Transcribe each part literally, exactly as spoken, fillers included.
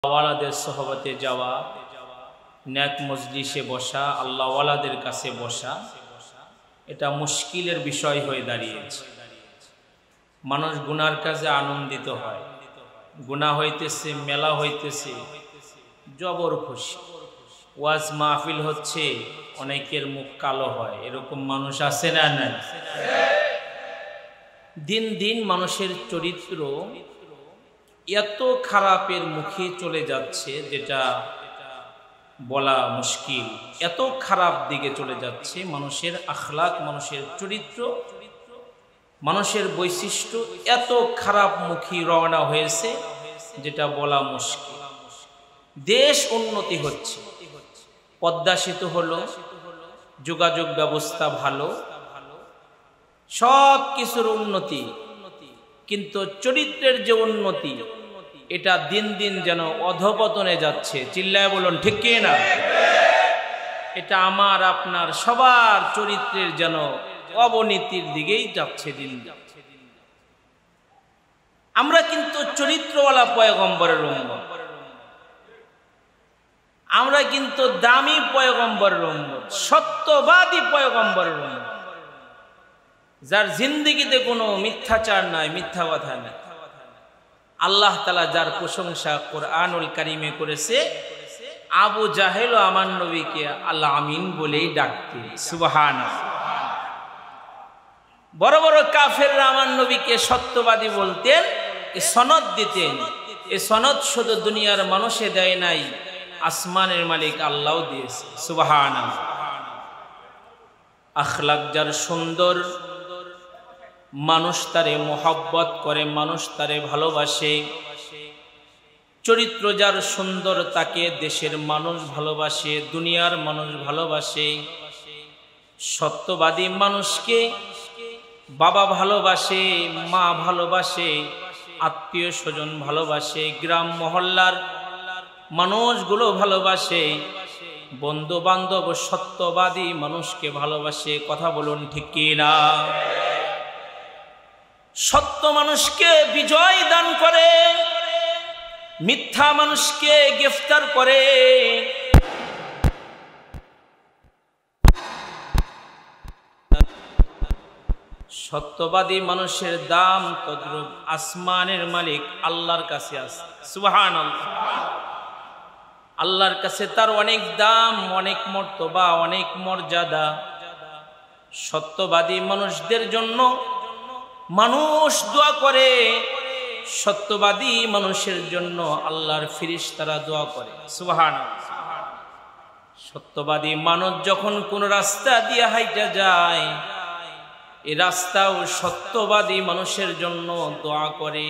আল্লাহওয়ালাদের সোহবতে যাওয়া, নেক মজলিসে বসা, আল্লাহওয়ালাদের কাছে বসা, এটা মুশকিলের বিষয় হয়ে দাঁড়িয়েছে। মানুষ গুনার কাজে আনন্দিত হয়, গুনাহ হইতেছে, মেলা হইতেছে, জবর খুশি। ওয়াজ মাহফিল হচ্ছে, অনেকের মুখ কালো হয়। এরকম মানুষ আছে না? নাই। দিন দিন মানুষের চরিত্র এত খারাপের মুখে চলে যাচ্ছে, যেটা বলা মুশকিল। এত খারাপ দিকে চলে যাচ্ছে মানুষের আখলাক, মানুষের চরিত্র, মানুষের বৈশিষ্ট্য এত খারাপ মুখী রওনা হয়েছে, যেটা বলা মুশকিল। দেশ উন্নতি হচ্ছে, পদ্মা সেতু হলো, যোগাযোগ ব্যবস্থা ভালো, সব কিছুর উন্নতি, কিন্তু চরিত্রের যে উন্নতি, এটা দিন দিন যেন অধপতনে যাচ্ছে। চিল্লায় বলুন ঠিক কি না? এটা আমার আপনার সবার চরিত্রের যেন অবনতির দিকেই যাচ্ছে দিন দিন। আমরা কিন্তু চরিত্রওয়ালা পয়গম্বরের উম্মত, আমরা কিন্তু দামি পয়গম্বরের উম্মত, সত্যবাদী পয়গম্বরের উম্মত, যার জিন্দেগিতে কোনো মিথ্যাচার নাই, মিথ্যা কথা নাই। আল্লাহ তাআলা যার প্রশংসা কোরআনুল কারীমে করেছে, আবু জাহেল আমার নবীকে আল আমিন বলেই ডাকতেন। সুবহানাল্লাহ। বড় বড় কাফেররা আমার নবীকে সত্যবাদী বলতেন, এ সনদ দিতেন। এ সনদ শুধু দুনিয়ার মানুষে দেয় নাই, আসমানের মালিক আল্লাহ দিয়েছে। সুবহানাল্লাহ। আখলাক যার সুন্দর, মানুষ তারে মোহাব্বত করে, মানুষ তারে ভালোবাসে। চরিত্র যার সুন্দর, তাকে দেশের মানুষ ভালোবাসে, দুনিয়ার মানুষ ভালোবাসে। সত্যবাদী মানুষকে বাবা ভালোবাসে, মা ভালোবাসে, আত্মীয় স্বজন ভালোবাসে, গ্রাম মহল্লার মানুষগুলো ভালোবাসে, বন্ধু বান্ধব সত্যবাদী মানুষকে ভালোবাসে। কথা বলুন ঠিক কি না? সত্য মানুষকে বিজয় দান করে, মিথ্যা মানুষকে গ্রেফতার করে। সত্যবাদী মানুষের দাম তদ্রূপ আসমানের মালিক আল্লাহর কাছে আছে। সুবহানাল্লাহ। আল্লাহর কাছে তার অনেক দাম, অনেক মর্তবা, অনেক মর্যাদা। সত্যবাদী মানুষদের জন্য মানুষ দোয়া করে, সত্যবাদী মানুষের জন্য আল্লাহর ফেরেশতারা দোয়া করে। সুবহানাল্লাহ। সত্যবাদী মানুষ যখন কোন রাস্তা দিয়ে হাইটা যায়, এই রাস্তাও সত্যবাদী মানুষের জন্য দোয়া করে।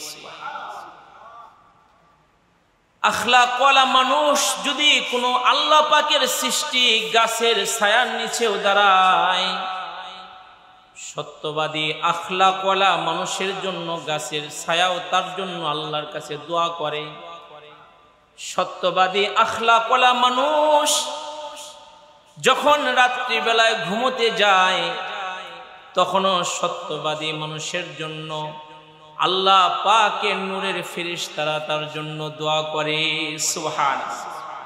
আখলাকওয়ালা মানুষ যদি কোনো আল্লাহ পাকের সৃষ্টি গাছের ছায়ার নিচেও দাঁড়ায়, সত্যবাদী আখলাকওয়ালা মানুষের জন্য গাছের ছায়াও তার জন্য আল্লাহর কাছে দোয়া করে। সত্যবাদী আখলাকওয়ালা মানুষ যখন রাত্রিবেলায় ঘুমোতে যায়, তখনও সত্যবাদী মানুষের জন্য আল্লাহ পাকের নূরের ফেরেশতারা তার জন্য দোয়া করে। সুবহানাল্লাহ।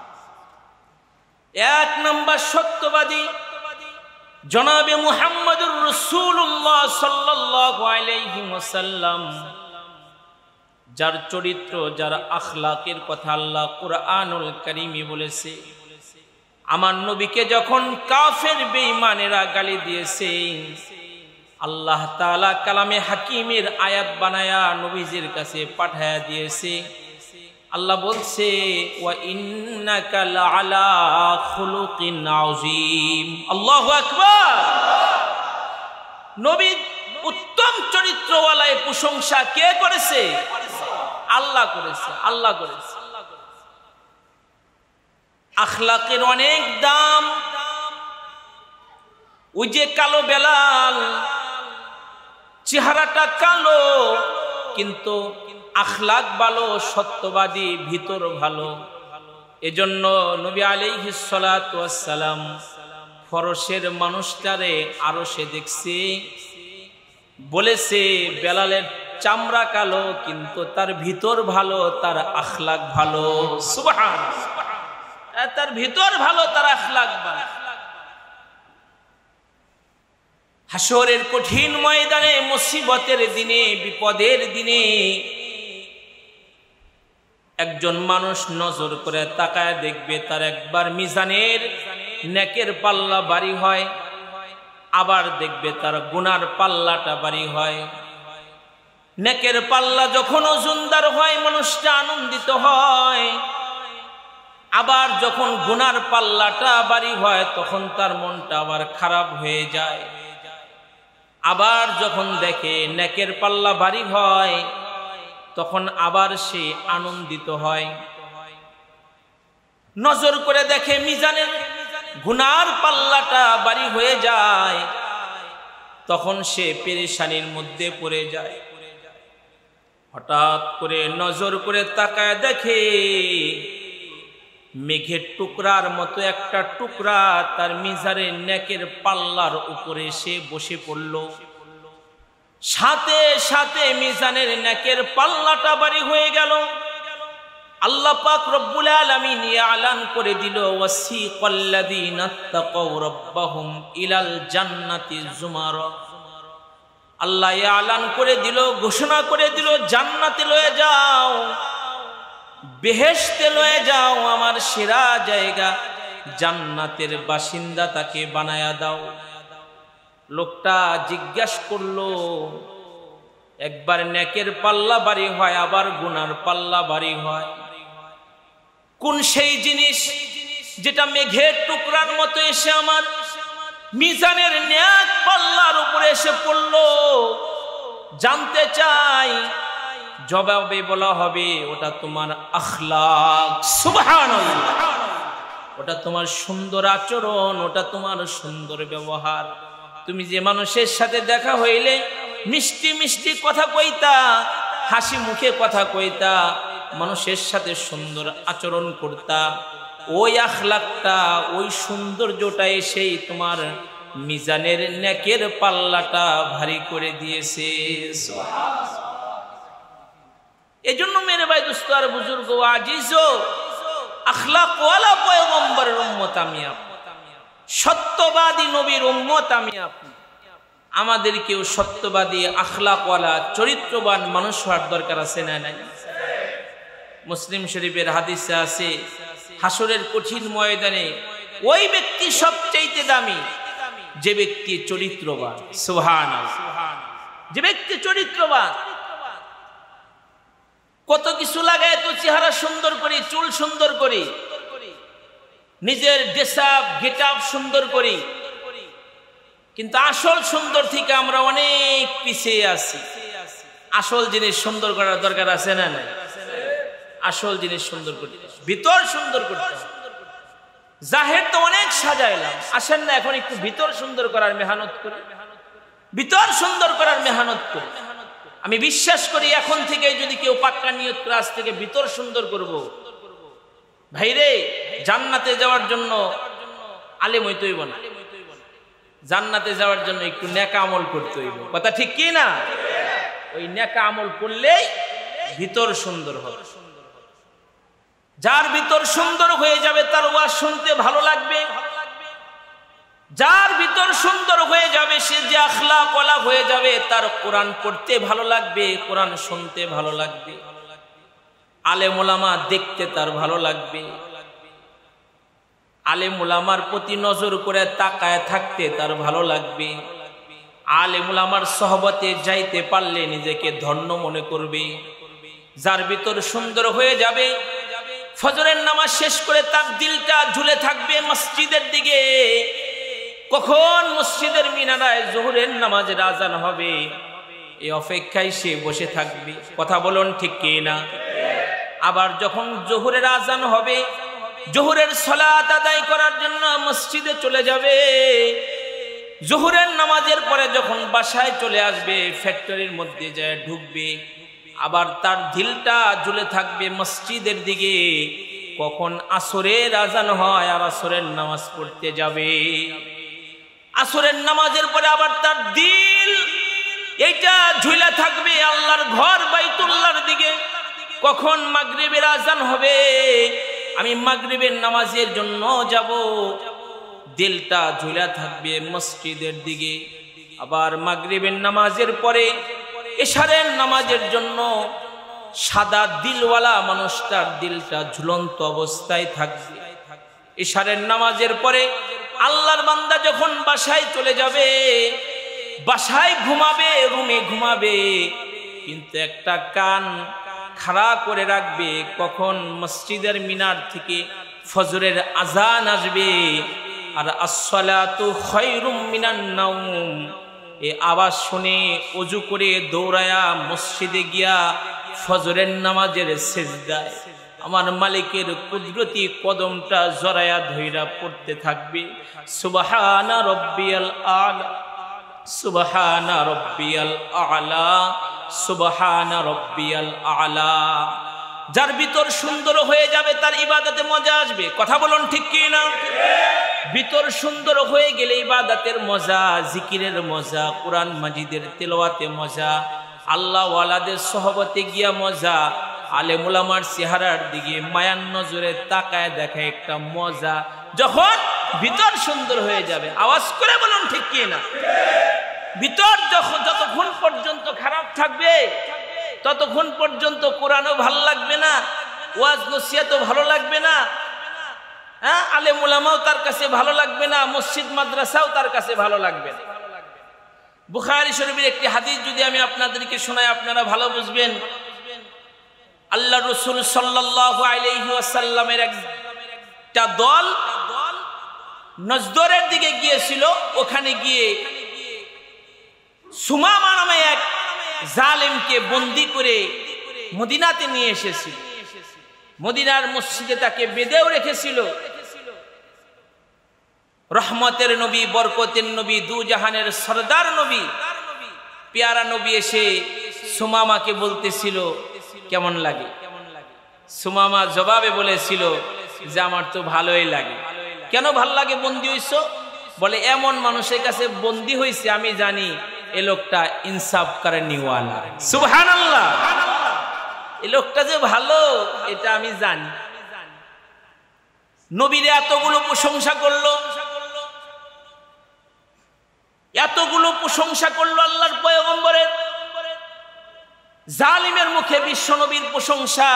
এক নাম্বার সত্যবাদী জনাবে মুহাম্মদুর রাসূলুল্লাহ সাল্লাল্লাহু আলাইহি ওয়াসাল্লাম, যার চরিত্র, যার আখলাকের কথা আল্লাহ কুরআনুল কারীমে বলেছে। আমার নবীকে যখন কাফের বেঈমানেরা গালি দিয়েছে, আল্লাহ তাআলা কালামে হাকিমের আয়াত বানায়া নবীজির কাছে পাঠায়া দিয়েছে। আল্লাহ বলছে, ওয়া ইন্নাকা লাআলা খুলুকিন আযীম। আল্লাহু আকবার। নবী উত্তম চরিত্রওয়ালা প্রশংসা কে করেছে? আল্লাহ করেছে, আল্লাহ করেছে। আখলাকের অনেক দাম। ওই যে কালো বেলাল, চেহারাটা কালো কিন্তু আখলাক ভালো, সত্যবাদী, ভিতর ভালো। এজন্য নবী আলাইহিস সালাতু ওয়াস সালাম ফরশের মানুষটারে আরশে দেখছে, বলেছে বেলালের চামড়া কালো কিন্তু তার ভিতর ভালো, তার আখলাক ভালো। সুবহানাল্লাহ, তার ভিতর ভালো, তার আখলাক ভালো। হাসরের কঠিন ময়দানে, মুসিবতের দিনে, বিপদের দিনে একজন মানুষ নজর করে তাকায় দেখবে তার একবার মিজানের নেকের পাল্লা ভারী হয়, আবার দেখবে তার গুনার পাল্লাটা ভারী হয়। নেকের পাল্লা যখন ওজনদার হয় মানুষটা আনন্দিত হয়, আবার যখন গুনার পাল্লাটা ভারী হয় তখন তার মনটা আবার খারাপ হয়ে যায়। আবার যখন দেখে নেকের পাল্লা ভারী হয় তখন আবার সে আনন্দিত হয়। নজর করে দেখে মিজানের গুনার পাল্লাটা ভারী হয়ে যায়, তখন সে পেরেশানির মধ্যে পড়ে যায়। হঠাৎ করে নজর করে তাকায় দেখে মেঘের টুকরার মতো একটা টুকরা তার মিজানের নেকের পাল্লার উপরে সে বসে পড়ল। সাথে সাথে মিজানের নেকের পাল্লাটা ভারী হয়ে গেল। আল্লাহ পাক রব্বুল আলামিন এলান করে দিল, ওয়াসিকাল্লাযীনা তাকাউ রাব্বাহুম ইলাল জান্নাতি যুমারা। আল্লাহ এলান করে দিল, ঘোষণা করে দিল, জান্নাতে লয়ে যাও, বেহেশতে লয়ে যাও, আমার সেরা জায়গা জান্নাতের বাসিন্দা তাকে বানায়া দাও। লোকটা জিজ্ঞাসা করলো, একবার নেকের পাল্লা ভারী হয় আবার গুনার পাল্লা ভারী হয়, কোন সেই জিনিস যেটা মেঘের টুকরার মতো এসে আমার মিজানের নেক পাল্লার উপরে এসে পড়লো? জানতে চাই। জবাবে বলা হবে, ওটা তোমার আখলাক। সুবহানাল্লাহ, ওটা তোমার সুন্দর আচরণ, ওটা তোমার সুন্দর ব্যবহার। তুমি যে মানুষের সাথে দেখা হইলে মিষ্টি মিষ্টি কথা কইতা, হাসি মুখে কথা কইতা, মানুষের সাথে সুন্দর আচরণ করতা, ওই আখলাকটা, ওই সৌন্দর্যটা এসেই তোমার মিজানের নেকের পাল্লাটা ভারী করে দিয়েছে। এজন্য মেরে ভাই দোস্ত আর বুজুর্গ আজিজো, আখলাকওয়ালা পয়গম্বরের উম্মত আমি আপনি, সত্যবাদী নবীর উম্মত আমি আপনি। আমাদেরকেও সত্যবাদী, আখলাকওয়ালা, চরিত্রবান মানুষ হওয়ার দরকার আছে না নাই? মুসলিম শরীফের হাদিসে আছে, হাসরের কঠিন ময়দানে ওই ব্যক্তি সবচেয়ে দামি যে ব্যক্তি চরিত্রবান। সুবহানাল্লাহ, যে ব্যক্তি চরিত্রবান। কত কিছু লাগায় তো চেহারা সুন্দর করি, চুল সুন্দর করি, নিজের ড্রেসআপ গেটআপ সুন্দর করি, কিন্তু আসল সুন্দর থেকে আমরা অনেক পিছিয়ে আছি। আসল জিনিস সুন্দর করার দরকার আছে না নাই? আসল জিনিস সুন্দর করতে, ভিতর সুন্দর করতে। জাহের তো অনেক সাজাইলাম, আসেন না এখন একটু ভিতর সুন্দর করার মেহনত করি, ভিতর সুন্দর করার মেহনত করি। আমি বিশ্বাস করি এখন থেকে যদি কেউ পাক্কা নিয়ত করে আজ থেকে ভিতর সুন্দর করব, ভাইরে জান্নাতে যাওয়ার জন্য আলেম হইতে হইব না, জান্নাতে যাওয়ার জন্য একটু নেকা আমল করতে হইব। কথা ঠিক কি না? ওই নেকা আমল করলেই ভিতর সুন্দর হবে। যার ভিতর সুন্দর হয়ে যাবে তার ওয়াজ শুনতে ভালো লাগবে, যার ভিতর সুন্দর হয়ে যাবে সে যে আখলাকওয়ালা হয়ে যাবে তার কোরআন পড়তে ভালো লাগবে, কোরআন শুনতে ভালো লাগবে, আলেম ওলামা দেখতে তার ভালো লাগবে, আলেম ওলামার প্রতি নজর করে তাকায় থাকতে তার ভালো লাগবে, আলেম ওলামার সহবতে যাইতে পারলে নিজেকে ধন্য মনে করবে। যার ভিতর সুন্দর হয়ে যাবে, ফজরের নামাজ শেষ করে তার দিলটা ঝুলে থাকবে মসজিদের দিকে, কখন মসজিদের মিনারায় জোহরের নামাজের আজান হবে এই অপেক্ষায় সে বসে থাকবে। কথা বলুন ঠিক কি না? আবার যখন জোহরের আজান হবে, জোহরের সালাত আদায় করার জন্য মসজিদে চলে যাবে। জোহরের নামাজের পরে যখন বাসায় চলে আসবে, ফ্যাক্টরির মধ্যে যায় ঢুকবে, আবার তার দিলটা ঝুলে থাকবে মসজিদের দিকে, কখন আসরের আজান হয় আর আসরের নামাজ পড়তে যাবে। আসরের নামাজের পরে আবার তার দিল এইটা ঝুলা থাকবে আল্লাহর ঘর বাইতুল্লাহর দিকে। কখন মাগরিবের আজান হবে, আমি মাগরিবের নামাজের জন্য যাব, দিলটা ঝুলা থাকবে মসজিদের দিকে। আবার মাগরিবের নামাজের পরে এশারের নামাজের জন্য সাদা দিলওয়ালা মানুষটার দিলটা ঝুলন্ত অবস্থায় থাকবে। এশারের নামাজের পরে আল্লাহর বান্দা যখন বাসায় চলে যাবে, বাসায় ঘুমাবে, রুমে ঘুমাবে, কিন্তু একটা কান খাড়া করে রাখবে, কখন মসজিদের মিনার থেকে ফজরের আজান আসবে আর আসসালাতু খায়রুম মিনান নাওম এই আওয়াজ শুনে ওযু করে দৌড়ায়া মসজিদে গিয়া ফজরের নামাজের সিজদায় আমার মালিকের কুদরতি কদমটা জড়ায়া ধইরা পড়তে থাকবে, সুবহানা রাব্বিয়াল আলা, সুবহানা রাব্বিয়াল আলা, সুবহানা রাব্বিয়াল আলা। যার ভিতর সুন্দর হয়ে যাবে তার ইবাদতে মজা আসবে। কথা বলুন ঠিক কি না? ভিতর সুন্দর হয়ে গেলে ইবাদতের মজা, জিকিরের মজা, কোরআন মাজিদের তেলাওয়াতে মজা, আল্লাহ ওয়ালাদের সোহবতে গিয়া মজা, আলেম উলামার চেহারার দিকে মায়ার নজরে তাকায় দেখা একটা মজা। যখন ভিতর সুন্দর হয়ে যাবে, আওয়াজ করে বলুন ঠিক কি না? ভিতর যখন যতক্ষণ পর্যন্ত খারাপ থাকবে ততক্ষণ পর্যন্ত কোরআনও ভালো লাগবে না, ওয়াজ নসিহতও ভালো লাগবে না, হ্যাঁ আলেম উলামাও তার কাছে ভালো লাগবে না, মসজিদ মাদ্রাসাও তার কাছে ভালো লাগবে না। বুখারী শরীফের একটি হাদিস যদি আমি আপনাদেরকে শোনাই আপনারা ভালো বুঝবেন। আল্লাহ রাসূল সাল্লাল্লাহু আলাইহি ওয়াসাল্লামের একটা দল নজদরের দিকে গিয়েছিল। ওখানে গিয়ে সুমামা নামে এক জালেমকে বন্দী করে মদিনাতে নিয়ে এসেছিল। মদিনার মসজিদে তাকে বেঁধেও রেখেছিল। রহমতের নবী, বরকতের নবী, দু জাহানের সরদার নবী, পেয়ারা নবী এসে সুমামাকে বলতেছিল কেমন লাগে। সুমামা জবাবে বলেছিল যে আমার তো ভালোই লাগে। কেন ভাল লাগে? বন্দী হইছ? বলে এমন মানুষের কাছে বন্দী হইছে আমি জানি এ লোকটা ইনসাফ করেনিওয়ালা। সুবহানাল্লাহ, এ লোকটা যে ভালো এটা আমি জানি। নবীরে এতগুলো প্রশংসা করলো, এতগুলো প্রশংসা করলো আল্লাহর পয়গম্বরের, জালিমের মুখে বিশ্ব নবীর প্রশংসা।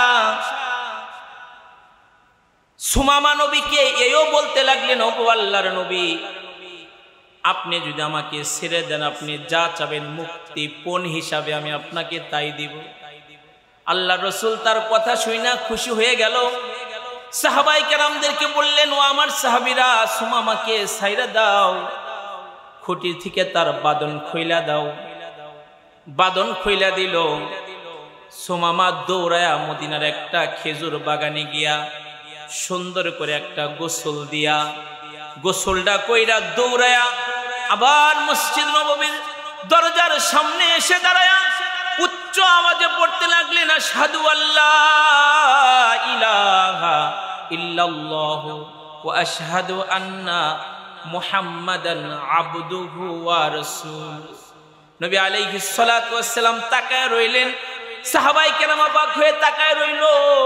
সুমামা নবীকে এও বলতে লাগলেন, ওগো আল্লাহর নবী, আপনি যদি আমাকে ছেড়ে দেন, আপনি যা চাবেন মুক্তি পণ হিসাবে আমি আপনাকে তাই দিব। আল্লাহ রাসূল তার কথা শুনে খুশি হয়ে গেল। সাহাবায়ে কেরামদেরকে বললেন, ও আমার সাহাবীরা, সুমামাকে ছাইরা দাও, খুঁটি থেকে তার বাঁধন খুইলা দাও। বাঁধন খুইলা দিল। সুমামা দৌড়ায়া মদিনার একটা খেজুর বাগানে গিয়া সুন্দর করে একটা গোসল দিয়া, গোসলটা কইরা দৌড়ায়া আবার মসজিদ নববীর দরজার সামনে এসে দাঁড়ায়া উচ্চ আওয়াজে পড়তে লাগলেন, আশহাদু আল্লা ইলাহা ইল্লাল্লাহু ওয়া আশহাদু আন্না মুহাম্মাদান আবদুহু ওয়া রাসূলুহু। নবী আলাইহিস সালাতু ওয়াস সালাম তাকায় রইলেন। সাহাবায়ে কেরাম অবাক হয়ে তাকায় রইল।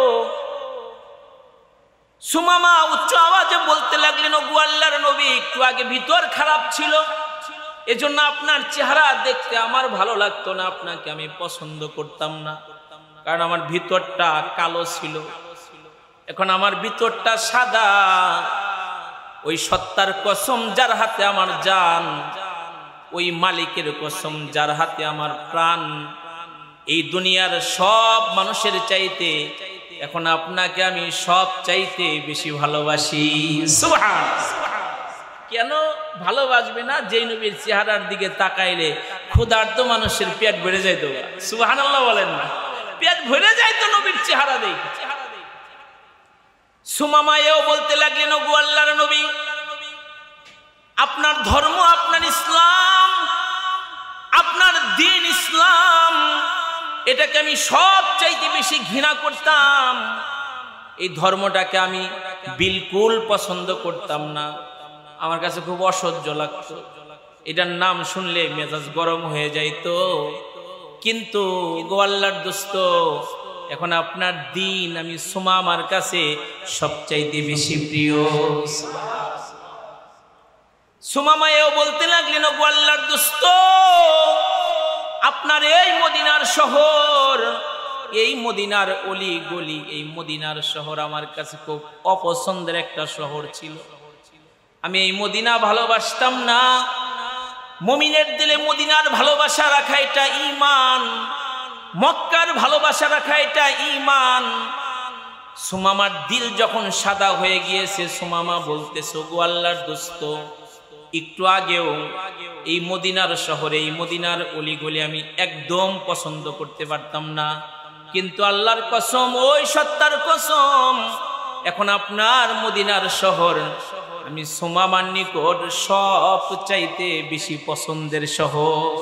সুমামা উচ্চ আওয়াজে বলতে লাগলেন, ওগো আল্লাহর নবী, একটু আগে ভিতর খারাপ ছিল, এজন্য আপনার চেহারা দেখতে আমার ভালো লাগতো না, আপনাকে আমি পছন্দ করতাম না, কারণ আমার ভিতরটা কালো ছিল। এখন আমার ভিতরটা সাদা। ওই সত্তার কসম যার হাতে আমার জান, ওই মালিকের কসম যার হাতে আমার প্রাণ, এই দুনিয়ার সব মানুষের চাইতে এখন আপনাকে আমি সব চাইতে বেশি ভালোবাসি। সুবহানাল্লাহ। কেন ভালোবাসবে না? যেই নবীর চেহারার দিকে তাকাইলে ক্ষুধার্ত মানুষের পেট ভরে যাইতো। সুবহানাল্লাহ বলেন না? পেট ভরে যাইতো নবীর চেহারা দেখে। সুমামায়েও বলতে লাগলেন, ওগো আল্লাহর নবী, আপনার ধর্ম, আপনার ইসলাম, আপনার দ্বীন ইসলাম, এটাকে আমি সব চাইতে বেশি ঘৃণা করতাম। এই ধর্মটাকে আমি বিলকুল পছন্দ করতাম না, আমার কাছে খুব অসহ্য লাগতো। এটার নাম শুনলে মেজাজ গরম হয়ে যাইতো, কিন্তু গো আল্লাহর দোস্ত, এখন আপনার দিন আমি সুমামার কাছে সবচাইতে বেশি প্রিয়। সুমামাও বলতে লাগলেন, গো আল্লাহর দোস্ত, আপনার এই মদিনার শহর, এই মদিনার অলি গলি, এই মদিনার শহর আমার কাছে খুব অপছন্দের একটা শহর ছিল। আমি এই মদিনা ভালোবাসতাম না। মুমিনের দিলে মদিনার ভালোবাসা রাখা এটা ঈমান, মক্কার ভালোবাসা রাখা এটা ঈমান। সুমামার দিল যখন সাদা হয়ে গিয়েছে, সুমামা বলতেছে, গো আল্লাহর দোস্ত, একটু আগেও এই মদিনার শহরে, এই মদিনার অলিগলি আমি একদম পছন্দ করতে পারতাম না, কিন্তু আল্লাহর কসম, ওই সত্তার কসম, এখন আপনার মদিনার শহর আমি সুমামার নিকট সব চাইতে বেশি পছন্দের শহর।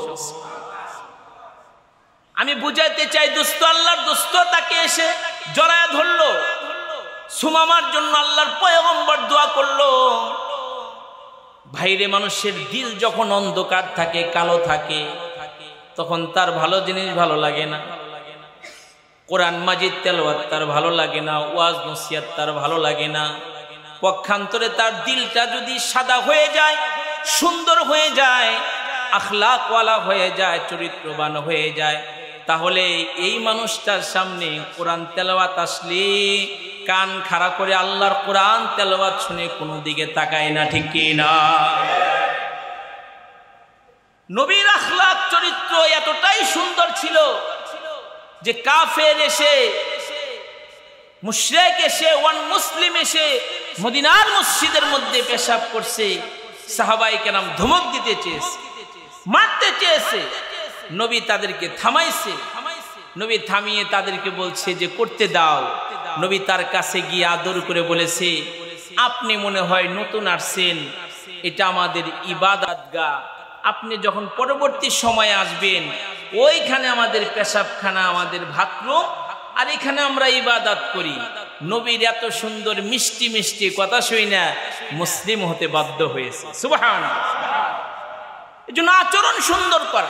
আমি বুঝাইতে চাই দোস্ত, আল্লাহর দোস্ত তাকে এসে জড়ায় ধরলো। সুমামার জন্য আল্লাহর পয়গম্বর দোয়া করলো। ভাইরে, মানুষের দিল যখন অন্ধকার থাকে, কালো থাকে, তখন তার ভালো জিনিস ভালো লাগে না। কোরআন মাজিদ তেলাওয়াত তার ভালো লাগে না, ওয়াজ নসিহত তার ভালো লাগে না। পক্ষান্তরে তার দিলটা যদি সাদা হয়ে যায়, সুন্দর হয়ে যায়, আখলাকওয়ালা হয়ে যায়, চরিত্রবান হয়ে যায়, তাহলে এই মানুষটার সামনে কোরআন তেলাওয়াত আসলে কান খাড়া করে আল্লাহর কোরআন তেলাওয়াত শুনে কোনো দিকে তাকায় না, ঠিক কি না? নবীর আখলাক চরিত্র এতটাই সুন্দর ছিল যে কাফের এসে, মুশরিক এসে, ওয়ান মুসলিম এসে মদিনার মসজিদের মধ্যে পেশাব করছে, সাহাবায়ে কেরাম ধমক দিতে চেয়েছে, মারতে চেয়েছে, নবী তাদেরকে থামাইছে। নবী থামিয়ে তাদেরকে বলছে যে করতে দাও। নবী তার কাছে গিয়ে আদর করে বলেছে, আপনি মনে হয় নতুন আসছেন, এটা আমাদের ইবাদতগাহ, আপনি যখন পরবর্তী সময়ে আসবেন, ওইখানে আমাদের পেশাবখানা, আমাদের বাথরুম, আর এখানে আমরা ইবাদত করি। নবীর এত সুন্দর মিষ্টি মিষ্টি কথা শুই না মুসলিম হতে বাধ্য হয়েছে। সুবহানাল্লাহ। এই জন্য আচরণ সুন্দর করা,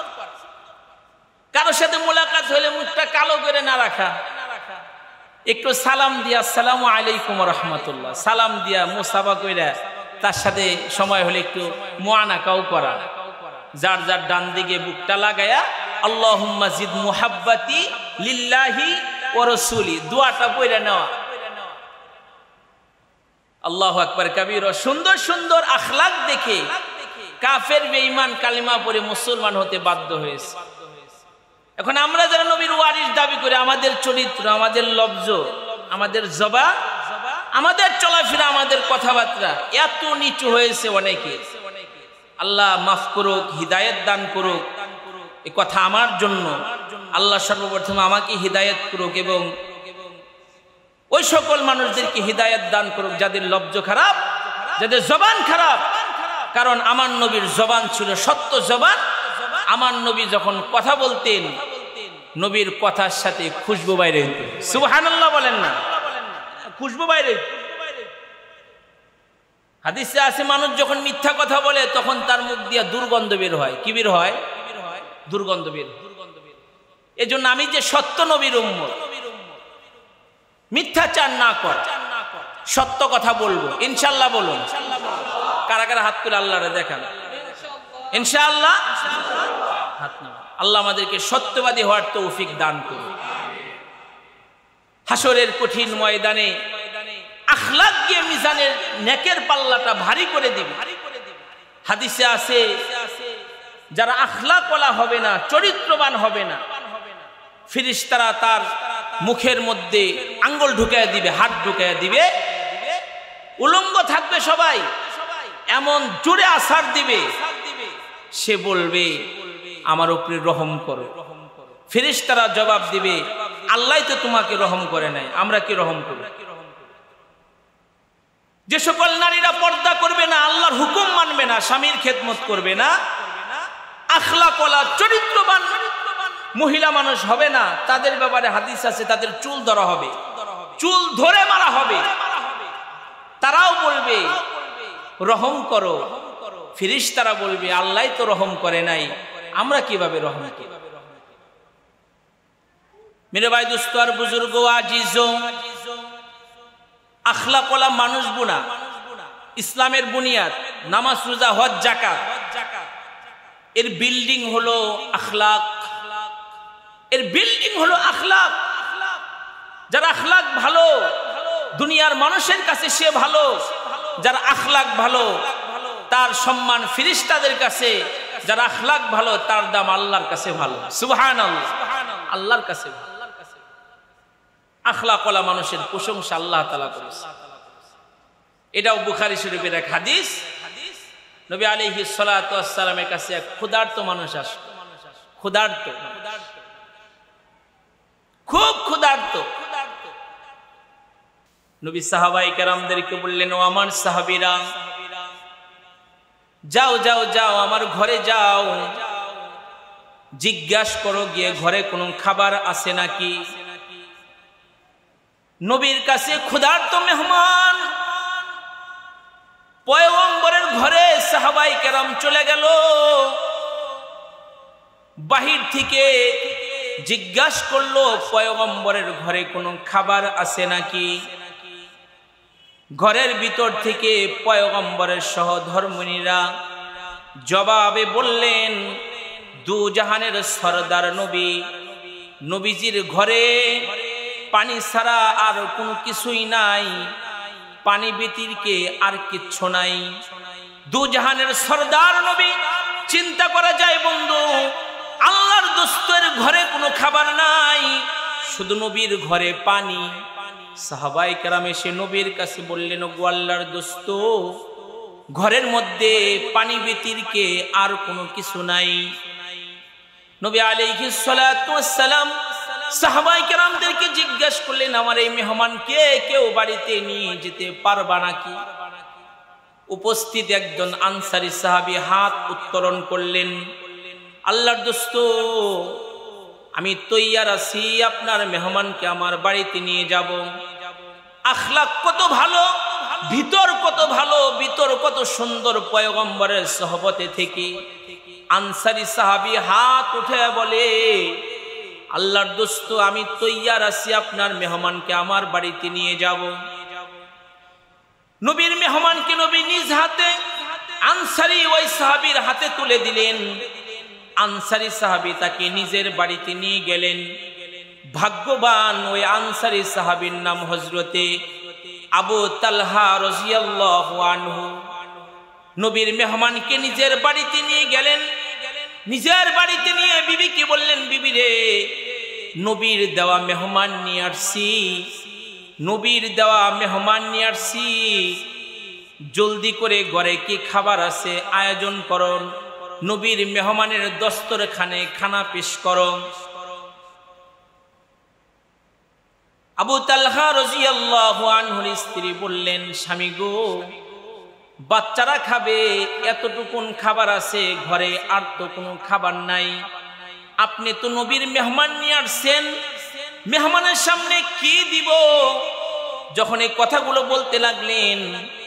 কারোর সাথে মোলাকাত হলে মুখটা কালো করে না রাখা, একটু সালাম দিয়া আসসালামু আলাইকুম রাহমাতুল্লাহ সালাম দিয়া মুসাফা কইরা তার সাথে সময় হলে একটু মুআনাকাও করা, যার যার ডান দিকে বুকটা লাগায়া আল্লাহুম্মা জিদ মুহাব্বাতি লিল্লাহি ওয়া রাসূলি দোয়াটা পড়ে নেওয়া। আল্লাহু আকবার কাবীরা। সুন্দর সুন্দর আখলাক দেখে কাফের বেঈমান কালিমা পড়ে মুসলমান হতে বাধ্য হয়েছে। এখন আমরা যারা নবীর ওয়ারিস দাবি করে, আমাদের চরিত্র, আমাদের লফজ, আমাদের জবান, আমাদের চলাফেরা, আমাদের কথাবার্তা এত নিচু হয়েছে অনেকে। আল্লাহ মাফ করুক, হিদায়াত দান করুক। এই কথা আমার জন্য, আল্লাহ সর্বপ্রথম আমাকে হিদায়াত করুক এবং ওই সকল মানুষদেরকে হিদায়াত দান করুক যাদের লফজ খারাপ, যাদের জবান খারাপ। কারণ আমার নবীর জবান ছিল সত্য জবান। আমার নবী যখন কথা বলতেন, নবীর কথার সাথে খুশবু বাইরে হইত। সুবহানাল্লাহ বলেন না? খুশবু বাইরে। হাদিসে আছে, মানুষ যখন মিথ্যা কথা বলে তখন তার মুখ দিয়ে দুর্গন্ধ বের হয়। কি বের হয়? দুর্গন্ধ বের। এই জন্য আমি যে সত্য নবীর উম্মত, মিথ্যাচার না কর, সত্য কথা বলবো ইনশাআল্লাহ। বলুন কারা কারা হাত তুলে আল্লাহরে দেখান ইনশাআল্লাহ। হাত না। আল্লাহ আমাদেরকে সত্যবাদী হওয়ার তৌফিক দান করুন। হাসরের কঠিন ময়দানে আখলাক দিয়ে মিজানের নেকের পাল্লাটা ভারী করে দিবে। হাদিসে আছে, যারা আখলাকওয়ালা হবে না, চরিত্রবান হবে না, ফেরেশতারা তার মুখের মধ্যে আঙ্গুল ঢুকায় দিবে, হাত ঢুকায় দিবে, উলঙ্গ থাকবে সবাই, এমন জোরে আছাড় দিবে, সে বলবে আমার উপরে রহম করো। ফেরেশতারা জবাব দিবে, আল্লাহ তো তোমাকে রহম করে নাই, আমরা কি রহম করব? যে সকল নারীরা পর্দা করবে না, আল্লাহর হুকুম মানবে না, স্বামীর খেদমত করবে না, আখলাকওয়ালা চরিত্রবান মহিলা মানুষ হবে না, তাদের ব্যাপারে হাদিস আছে তাদের চুল ধরা হবে, চুল ধরে মারা হবে। তারাও বলবে রহম করো। ফেরেশতারা বলবে আল্লাহ তো রহম করে নাই, আমরা কিভাবে রহম করব? মেরে ভাই দোস্ত আর বুজুর্গ আজিজ, আখলাকওয়ালা মানুষ গুণা ইসলামের বুনিয়াদ, নামাজ রোজা হজ যাকাত, এর বিল্ডিং হলো আখলাক, এর বিল্ডিং হলো আখলাক। যারা আখলাক ভালো দুনিয়ার মানুষের কাছে সে ভালো, যার আখলাক ভালো তার সম্মান ফেরেশতাদের কাছে, যার আখলাক ভালো তার দাম আল্লাহর কাছে ভালো। সুবহানাল্লাহ, আল্লাহর কাছে ভালো। আখলাকওয়ালা মানুষের প্রশংসা আল্লাহ তাআলা করেছেন। এটাও বুখারী শরীফের এক হাদিস। নবী আলাইহিস সালাতু ওয়াস সালামের কাছে এক ক্ষুধার্ত মানুষ আসে, ক্ষুধার্ত, খুব ক্ষুধার্ত। নবী সাহাবায়ে কেরামদেরকে বললেন, ও আমার সাহাবীরা, যাও যাও যাও আমার ঘরে যাও, জিজ্ঞাসা করো গিয়ে ঘরে কোনো খাবার আছে নাকি। নবীর কাছে ক্ষুধার্ত মেহমান, পয়গম্বরের ঘরে সাহাবায়ে কেরাম চলে গেল। বাহির থেকে জিজ্ঞাসা করলো পয়গম্বরের ঘরে কোনো খাবার আছে নাকি। ঘরের ভিতর থেকে পয়গম্বরের সহধর্মিণীরা জবাবে বললেন, দু জাহানের সরদার নবী, নবীজির ঘরে পানি ছাড়া আর কোনো কিছুই নাই, পানি ব্যতিরেকে আর কিচ্ছু নাই। দু জাহানের সরদার নবী, চিন্তা করা যায় বন্ধু, আল্লাহর দোস্তের ঘরে কোনো খাবার নাই, শুধু নবীর ঘরে পানি। সাহাবায়ে কেরাম এসে নবীর কাছে বললেন, ও আল্লাহর দোস্ত, ঘরের মধ্যে পানি ব্যতিরেকে আর কোনো কিছু নাই। নবী আলাইহিস সালাতু ওয়াস সালাম সাহাবায়ে কেরামদেরকে জিজ্ঞাসা করলেন, আমার এই মেহমানকে কেউ বাড়িতে নিয়ে যেতে পারবা নাকি? উপস্থিত একজন আনসারী সাহাবী হাত উত্তোলন করলেন, আল্লাহর দোস্ত, আমি তৈয়ার আছি আপনার মেহমানকে আমার বাড়িতে নিয়ে যাব। আখলাক কত ভালো, ভিতর কত ভালো, ভিতর কত সুন্দর। পয়গম্বরের সোহবতে থেকে আনসারী সাহাবী হাত উঠে বলে, আল্লাহর দোস্ত, আমি তৈয়ার আছি আপনার মেহমানকে আমার বাড়িতে নিয়ে যাব। নবীর মেহমানকে নবী নিজ হাতে আনসারী ওই সাহাবীর হাতে তুলে দিলেন। আনসারী সাহাবী তাকে নিজের বাড়িতে নিয়ে গেলেন। ভাগ্যবান ওই আনসারী সাহাবীর নাম হযরতে আবু তালহা রাদিয়াল্লাহু আনহু। নবীর মেহমানকে নিজের বাড়িতে নিয়ে গেলেন। নিজের বাড়িতে নিয়ে বিবিকে বললেন, বিবি রে, নবীর দেওয়া মেহমান নিয়ে আসছি, নবীর দেওয়া মেহমান নিয়ে আসছি, জলদি করে ঘরে কি খাবার আছে আয়োজন করো, নবীর মেহমানের দস্তরখানে খানা পেশ করো। আবু তালহা রাদিয়াল্লাহু আনহুর স্ত্রী বললেন, স্বামী গো, বাচ্চারা খাবে, এতটুকুন খাবার আছে ঘরে, আর তো কোনো খাবার নাই। আপনি তো নবীর মেহমান নিয়ে আসছেন, মেহমানের সামনে কি দিব? যখন এই কথাগুলো বলতে লাগলেন,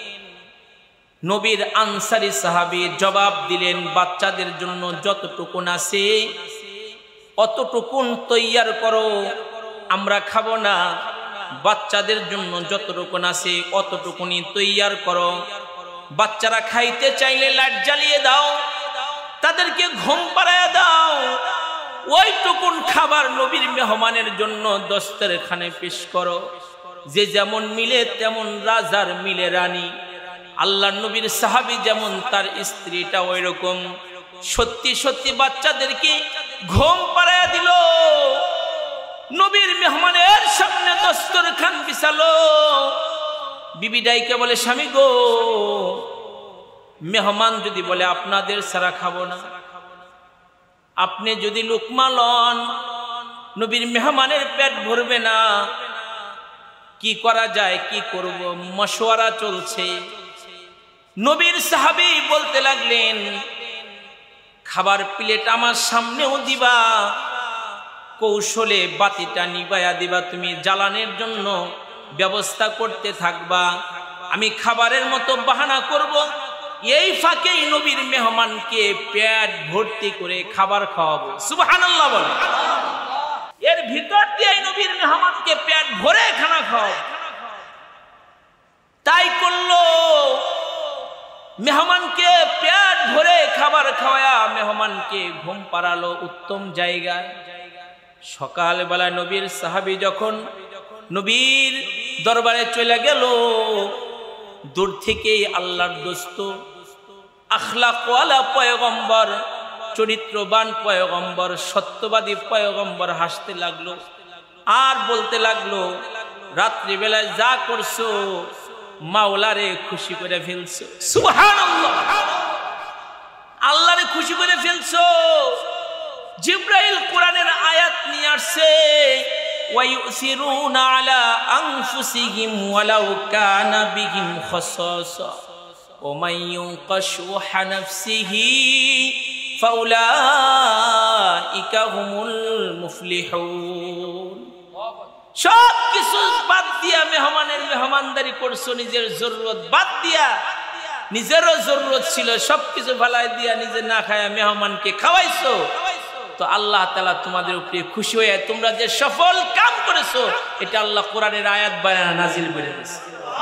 নবীর আনসারী সাহাবী জবাব দিলেন, বাচ্চাদের জন্য যতটুকুন আছে অতটুকুন তৈয়ার করো, আমরা খাবো না। বাচ্চাদের জন্য যতটুকুন আছে অতটুকুনি তৈয়ার করো। বাচ্চারা খাইতে চাইলে লাইট জ্বালিয়ে দাও, তাদেরকে ঘুম পাড়ায় দাও। ওইটুকুন খাবার নবীর মেহমানের জন্য দস্তরখানে পেশ করো। যে যেমন মিলে তেমন রাজার মিলে রানী। আল্লাহর নবীর সাহাবী যেমন, তার স্ত্রীটা ওই রকম। সত্যি সত্যি বাচ্চাদেরকে ঘুম পাড়ায় দিল। নবীর মেহমানের সামনে দস্তরখান বিছালো। বিবি ডাইকে বলে, স্বামী গো, মেহমান যদি বলে আপনাদের ছাড়া খাবো না, আপনি যদি লুকমা লন, নবীর মেহমানের পেট ভরবে না, কি করা যায়, কি করব? মশওয়ারা চলছে। নবীর সাহাবী বলতে লাগলেন, খাবার প্লেট আমার সামনেও দিবা, কৌশলে বাতিটা নিবায়া দিবা, তুমি জ্বালানোর জন্য ব্যবস্থা করতে থাকবা। আমি খাবারের মতো বাহানা করব, এই ফাঁকেই নবীর মেহমানকে পেট ভর্তি করে খাবার খাওয়াবো। সুবহানাল্লাহ বলে। এর ভিতর দিয়ে নবীর মেহমানকে পেট ভরে খানা খাওয়াবো। তাই করলো, মেহমানকে পেট ভরে খাবার খাওয়া মেহমানকে ঘুম পাড়ালো উত্তম জায়গায়। সকালবেলা নবীর সাহাবী যখন নবীর দরবারে চলে গেল, দূর থেকেই আল্লাহর দোস্ত আখলাকওয়ালা পয়গম্বর, চরিত্রবান পয়গম্বর, সত্যবাদী পয়গম্বর হাসতে লাগলো আর বলতে লাগলো, রাত্রিবেলায় যা করছো মাওলারে খুশি করে ফেলছো। সুবহানাল্লাহ, আল্লাহরে খুশি করে ফেলছো। জিবরাইল কোরআনের আয়াত নিয়ে আসছে, ওয়ায়ুসিরুনা আলা আনফুসিহিম ওয়ালাউ কানা বিহিম খাসাসা ওয়া মান ইউকাশুহা নাফসিহি ফাউলাইকা হুমুল মুফলিহুন। সব কিছু বাদ দিয়া মেহমানের মেহমানদারি করছো, নিজের জরুরত বাদ দিয়া, নিজেরও জরুরত ছিল সবকিছু ফালাই দিয়া নিজে না খায়া মেহমানকে খাওয়াইছো। তো আল্লাহ তাআলা তোমাদের উপরে খুশি হয়ে তোমরা যে সফল কাম করেছো, এটা আল্লাহ কোরআনের আয়াত বায়ান নাজিল করে দিয়েছে।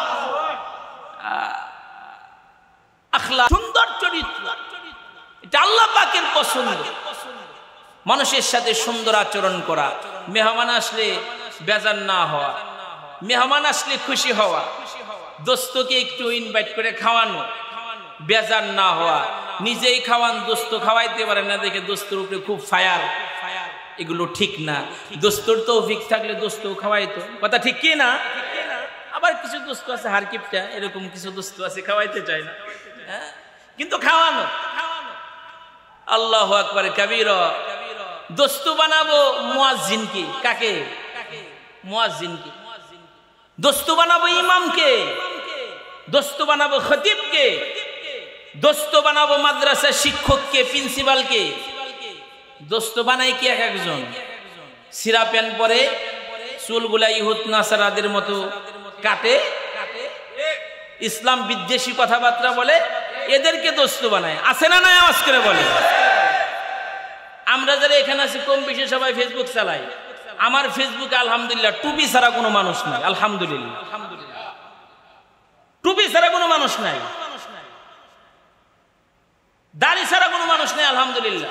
আখলাক, সুন্দর চরিত্র, এটা আল্লাহ পাকের পছন্দ। মানুষের সাথে সুন্দর আচরণ করা, মেহমান আসলে বেজার না হওয়া, মেহমান আসলে খুশি হওয়া, দোস্তকে একটু ইনভাইট করে খাওয়ানো, বেজার না হওয়া, নিজেই খাওয়ান দোস্ত খাওয়াইতে পারে না দেখে দোস্তের উপরে খুব ফায়ার, এগুলো ঠিক না। দোস্তর তৌফিক থাকলে দোস্ত খাওয়াইতো, কথা ঠিক কি না? আবার কিছু দোস্ত আছে হারকিপটা, এরকম কিছু দোস্ত আছে খাওয়াইতে চায় না, হ্যাঁ, কিন্তু খাওয়ানো। আল্লাহু আকবার কাবীরা। দোস্ত বানাবো মুয়াজ্জিনকে, কাকে? মুয়াজ্জিনকে। দোস্ত বানাবো ইমামকে, দোস্ত বানাবো খতিবকে, দোস্ত বানাবো মাদ্রাসার শিক্ষককে, প্রিন্সিপালকে। দোস্ত বানাই কি এক একজন? সিরা প্যান্ট পরে, চুলগুলা ইহুদ নাসারাদের মতো কাটে, ইসলাম বিদ্বেষী কথাবার্তা বলে, এদেরকে দোস্ত বানায়। আছে না নাই? আওয়াজ করে বলে। আমরা যারা এখানে আছি কম বেশি সবাই ফেসবুক চালাই। আমার ফেসবুকে আলহামদুলিল্লাহ টুপি ছাড়া কোনো মানুষ নাই। আলহামদুলিল্লাহ, টুপি ছাড়া কোনো মানুষ নাই, দাড়ি ছাড়া কোনো মানুষ নাই। আলহামদুলিল্লাহ,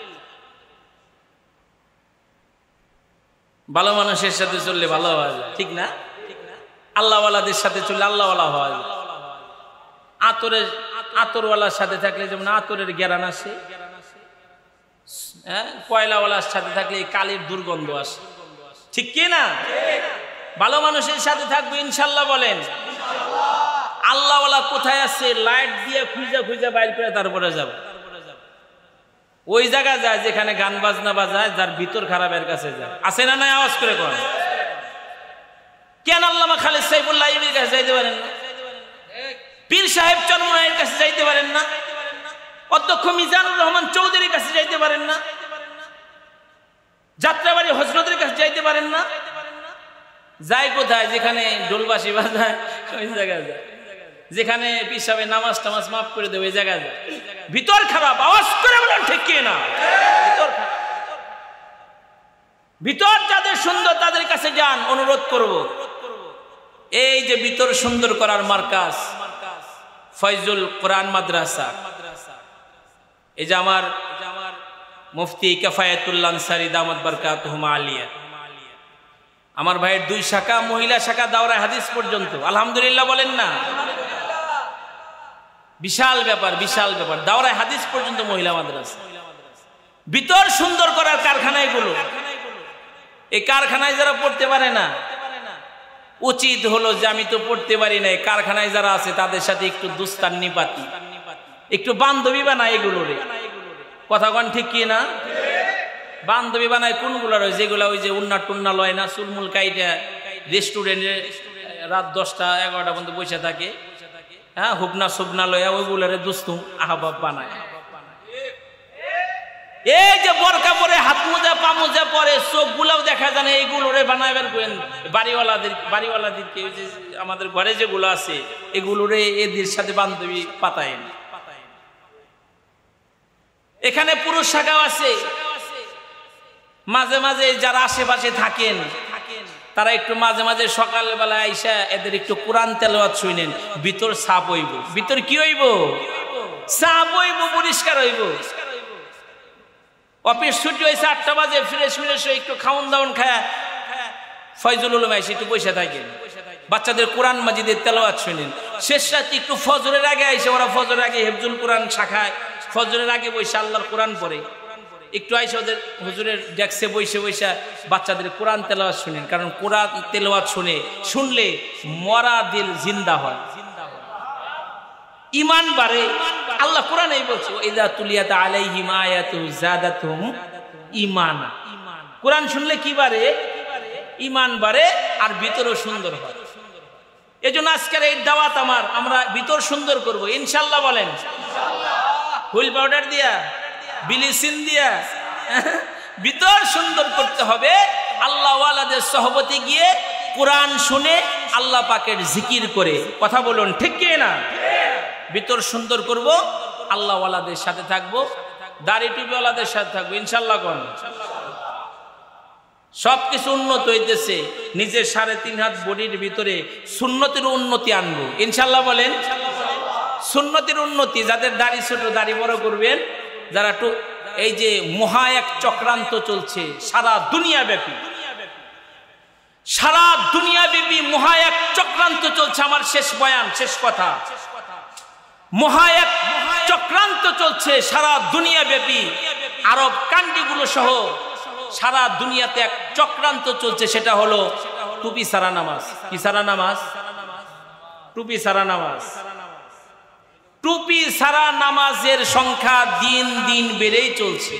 ভালো মানুষের সাথে চললে ভালো হওয়া যায়, ঠিক না? আল্লাহওয়ালাদের সাথে চললে আল্লাহওয়ালা হওয়া যায়। আতরের আতরওয়ালার সাথে থাকলে যেমন আতরের গ্যারান আসে, হ্যাঁ, কয়লাওয়ালার সাথে থাকলে কালির দুর্গন্ধ আসে, ঠিক কি না? ভালো মানুষের সাথে থাকবো ইনশাল্লাহ। বলেন আল্লাহওয়ালা কোথায় আছে? লাইট দিয়ে খুঁজে খুঁজে বাইর করে তারপরে যাব। ওই জায়গা যায় যেখানে গান বাজনা বাজায়, যার ভিতর খারাপের কাছে যায়। আছে না নাই? আওয়াজ করে কোন। কেন আল্লামা খালিদ সাইফুল্লাহ আইয়ুবীর কাছে যাইতে পারেন না? পীর সাহেব চরমনাইয়ের কাছে যাইতে পারেন না? অধ্যক্ষ মিজানুর রহমান চৌধুরীর কাছে যাইতে পারেন না? যাত্রাবাড়ি হযরতের কাছে যাইতে পারেন না? যায় কোথায়? যেখানে ডোলবাসি বাজায় ওই জায়গায় যায়, যেখানে পীর সাহেব নামাজ টামাজ মাফ করে দেবে ওই জায়গায় যায়। ভিতর খারাপ, আওয়াজ করে বলেন ঠিক কি না? ভিতর খারাপ। ভিতর যাদের সুন্দর তাদের কাছে যান, অনুরোধ করব। এই যে ভিতর সুন্দর করার মার্কাজ ফয়জুল কোরআন মাদ্রাসা, এই যে আমার মুফতি কিফায়াতুল আনসারী দামাত বারকাতুহুম আলিয়া, আমার ভাইয়ের দুই শাখা, মহিলা শাখা দাওরা হাদিস পর্যন্ত। আলহামদুলিল্লাহ বলেন না? বিশাল ব্যাপার, বিশাল ব্যাপার। দাওরা হাদিস পর্যন্ত মহিলা মাদ্রাসা। ভিতর সুন্দর করার কারখানা এগুলো। এই কারখানায় যারা পড়তে পারে না, উচিত হলো যে আমি তো পড়তে পারি না, কারখানায় যারা আছে তাদের সাথে একটু দুস্তান্নি পাতি, একটু বান্ধবী বানায় এগুলোরে। কথা কন ঠিক কি না? বান্ধবী বানায় কোনগুলার? যেগুলা ওই যে উন্না টুন্না লয় না, চুলমুল কাইটা রেস্টুরেন্টে রাত দশটা এগারোটা পর্যন্ত বসে থাকে, হ্যাঁ, হুবনা সুবনা লয়া ওইগুলারে দুস্তুম আহবাব বানায়। এই যে বোরকা পরে, হাত মোজা পা মোজা পরে, চোখ গুলাও দেখা যায় না, এইগুলোরে বানাইবার করেন বাড়িওয়ালাদের, বাড়িওয়ালাদেরকে। ওই যে আমাদের ঘরে যেগুলো আছে এগুলোরে এদের সাথে বান্ধবী পাতায়। এখানে পুরুষ শাখাও আছে। মাঝে মাঝে যারা আশেপাশে থাকেন তারা একটু মাঝে মাঝে সকালবেলা আইসা এদের একটু কোরআন তেলাওয়াত শুনেন, ভিতর সাফ হইব। ভিতর কি হইব? সাফ হইব, পরিষ্কার হইব। অফিস ছুটি হয়েছে আটটা বাজে, ফ্রেশ ফ্রেশ হয়ে একটু খাওন দাওন খায় ফয়জুল উলুম আইসে একটু বসে থাকেন, বাচ্চাদের কোরআন মাজিদের তেলাওয়াত শুনেন। শেষ রাতে একটু ফজরের আগে আইসে, ওরা ফজরের আগে হেফজুল কোরআন শাখায় ফজরের আগে বসে আল্লাহর কোরআন পড়ে। একটু আইসে ওদের হুজুরের ডেস্কে বসে বসে বাচ্চাদের কোরআন তেলাওয়াত শুনেন, কারণ কোরআন তেলাওয়াত শুনে শুনলে মরা দিল জিন্দা হয়, ইমান বাড়ে। আল্লাহ কোরআনেই বলছে ইযা তুলিয়াত আলাইহিম আয়াতু যাদাতুহুম ঈমানা। কোরআন শুনলে কি বাড়ে? ইমান বাড়ে, আর ভিতরও সুন্দর হয়। এজন্য আজকের এই দাওয়াত আমার, আমরা ভিতর সুন্দর করব ইনশাআল্লাহ। বলেন ইনশাআল্লাহ। হুইল পাউডার দিয়া, বিলিসিন দিয়া ভিতর সুন্দর করতে হবে। আল্লাহ ওয়ালাদের সহবতে গিয়ে কোরআন শুনে আল্লাহ পাকের জিকির করে, কথা বলুন ঠিক কি না? ভিতর সুন্দর করব, আল্লাহ ওয়ালাদের সাথে থাকবো, দাড়ি টুপি ওয়ালাদের সাথে থাকবো ইনশাআল্লাহ। কোন সবকিছু উন্নত হইতেছে, নিজের সাড়ে তিন হাত বডির ভিতরে সুন্নতের উন্নতি আনবো ইনশাআল্লাহ। বলেন সুন্নতির উন্নতি। যাদের দাড়ি ছোট দাড়ি বড় করবেন। যারা একটু এই যে মহা এক চক্রান্ত চলছে সারা দুনিয়া ব্যাপী, সারা দুনিয়া ব্যাপী মহা এক চক্রান্ত চলছে। আমার শেষ বয়ান, শেষ কথা। মহা এক চক্রান্ত চলছে সারা দুনিয়া ব্যাপী, আরব কান্ট্রিগুলো সহ সারা দুনিয়াতে এক চক্রান্ত চলছে। সেটা হলো টুপি সারা নামাজ। কি সারা নামাজ? টুপি সারা নামাজ। টুপি সারা নামাজের সংখ্যা দিন দিন বেড়েই চলছে।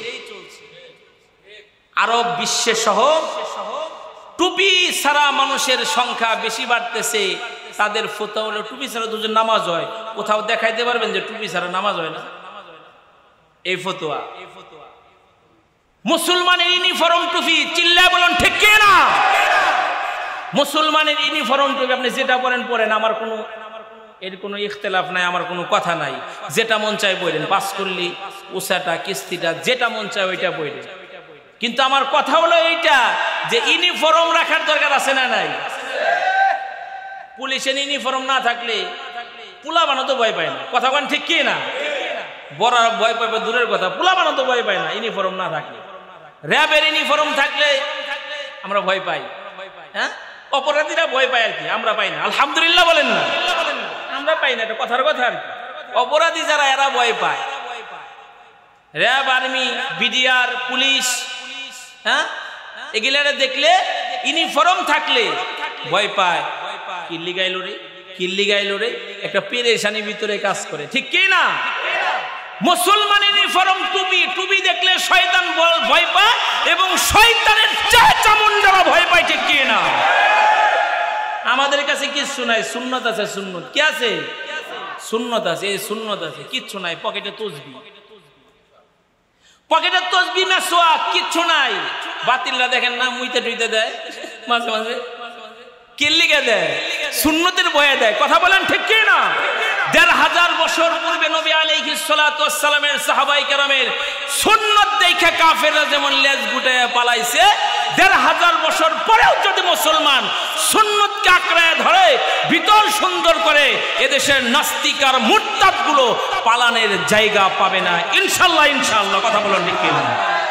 আরব বিশ্বে সহ টুপি সারা মানুষের সংখ্যা বেশি বাড়তেছে। তাদের ফতোয়া হলো টুপি ছাড়া দুজন নামাজ হয়। কোথাও দেখাইতে পারবেন যে টুপি ছাড়া নামাজ হয় না? এই ফতোয়া। মুসলমানের ইউনিফর্ম টুপি, চিল্লায় বলুন ঠিক কি না? মুসলমানের ইউনিফর্ম টুপি আপনি যেটা পরেন পরেন, আমার কোনো এর কোনো ইখতিলাফ নাই, আমার কোনো কথা নাই। যেটা মন চায় পড়েন, পাস করলি উসাটা কিস্তিটা যেটা মন চায় ওইটা পড়েন। কিন্তু আমার কথা হলো এইটা যে ইউনিফর্ম রাখার দরকার আছে না নাই? পুলিশের ইউনিফর্ম না থাকলে পোলা বানাতো ভয় পায় না, কথা বলেন ঠিক কি না? বড় ভয় পাবে দূরের কথা, পোলা বানাতো ভয় পায় না ইউনিফর্ম না থাকলে। র্যাবের ইউনিফর্ম থাকলে আমরা ভয় পাই, হ্যাঁ? অপরাধীরা ভয় পায় আর কি, আমরা পাই না। আলহামদুলিল্লাহ বলেন না? আমরা পাই না, এটা কথার কথা আর কি। অপরাধী যারা এরা ভয় পায়। র্যাব, আর্মি, বিডিআর, পুলিশ, হ্যাঁ, এগুলারে দেখলে ইউনিফর্ম থাকলে ভয় পায়। কিল্লি গাইলো রে, কিল্লি গাইলো রে, একটা পেরেশানির ভিতরে কাজ করে, ঠিক কি না? মুসলমান ইউনিফর্ম টুপি, টুপি দেখলে শয়তান ভয় পায় এবং শয়তানের চামুন্ডারা ভয় পায়, ঠিক কি না? আমাদের কাছে কিচ্ছু নাই, সুন্নত আছে। সুন্নত কি আছে? সুন্নত আছে, এই সুন্নত আছে, কিচ্ছু নাই। পকেটে তসবিহ, পকেটে তসবিহ মেসওয়াক, কিচ্ছু নাই। বাতিলরা দেখেন না মুইতে টুইতে দেয় মাঝে মাঝে, কিল্লিকে দেয়, সুন্নতের ভয়ে দেয়, কথা বলেন ঠিক কি না? দেড় হাজার বছর পূর্বে নবী আলাইহিস সালাতু ওয়াস সালামের সাহাবায়ে কেরামের সুন্নত দেখে কাফেররা যেমন লেজ গুটায় পালাইছে, দেড় হাজার বছর পরেও যদি মুসলমান সুন্নতকে আঁকড়ায় ধরে, ভিতর সুন্দর করে, এদেশের নাস্তিক আর মুরতাদ গুলো পালানের জায়গা পাবে না ইনশাআল্লাহ। ইনশাআল্লাহ, কথা বলেন ঠিক কি না?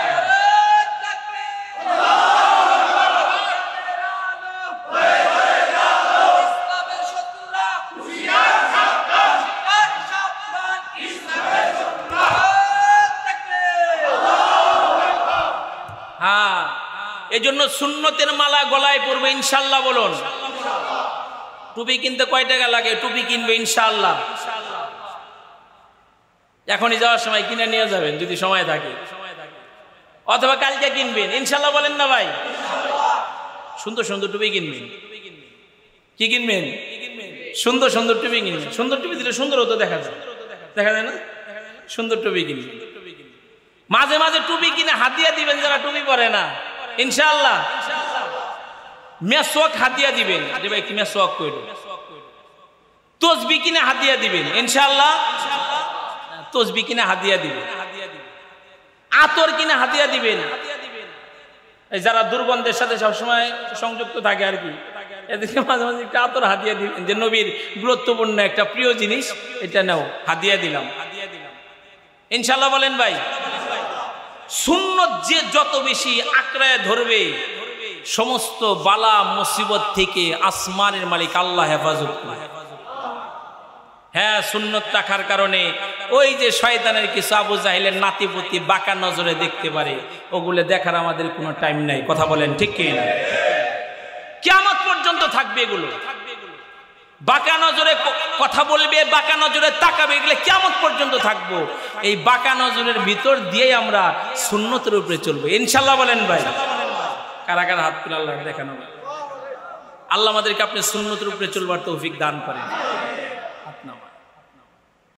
এই জন্য সুন্নতের মালা গলায় পড়বে ইনশাআল্লাহ। বলুন টুপি কিনতে কয় টাকা লাগে? টুপি কিনবে ইনশাআল্লাহ, এখনই যাওয়ার সময় কিনে নিয়ে যাবেন যদি সময় থাকে, অথবা কালকে কিনবেন ইনশাআল্লাহ। বলেন না ভাই? সুন্দর সুন্দর টুপি কিনবেন। কি কিনবেন? সুন্দর সুন্দর টুপি কিনবেন। সুন্দর টুপি দিলে সুন্দর হতো, দেখা যায়, দেখা যায় না? সুন্দর টুপি কিনবেন। মাঝে মাঝে টুপি কিনে হাতিয়া দিবেন যারা টুপি পরে না ইনশাআল্লাহ। মেসওয়াক হাতিয়া দিবেন, যে ভাই কি মেসওয়াক কইলো। তসবিহ কিনে হাতিয়া দিবেন ইনশাআল্লাহ। তসবিহ কিনে হাতিয়া দিবেন। আতর কিনে হাদিয়া দিবেন। এই যারা দুর্গন্ধের সাথে সবসময় সংযুক্ত থাকে আর কি, এদেরকে মাঝে মাঝে একটা আতর হাদিয়া দিবেন, যে নবীর গুরুত্বপূর্ণ একটা প্রিয় জিনিস, এটা নাও, হাদিয়া দিলাম। ইনশাল্লাহ বলেন ভাই। সুন্নত যে যত বেশি আঁকড়ায় ধরবে, সমস্ত বালা মুসিবত থেকে আসমানের মালিক আল্লাহ হেফাজত করে। হ্যাঁ, সুন্নত রাখার কারণে ওই যে শয়তানের কিছু আবু জাহিলের নাতিপুতি বাঁকা নজরে দেখতে পারে, ওগুলো দেখার আমাদের কোনো টাইম নাই। কথা বলেন ঠিক কি না? কিয়ামত পর্যন্ত থাকবে এগুলো, বাঁকা নজরে কথা বলবে, বাঁকা নজরে তাকাবে, এগুলো কিয়ামত পর্যন্ত থাকবো। এই বাঁকা নজরের ভিতর দিয়েই আমরা সুন্নতের উপরে চলবো ইনশাল্লাহ বলেন ভাই। কারা কারা হাত তুলে আল্লাহ দেখানো। আল্লাহ আমাদেরকে আপনি সুন্নতের উপরে চলবার তৌফিক দান করেন।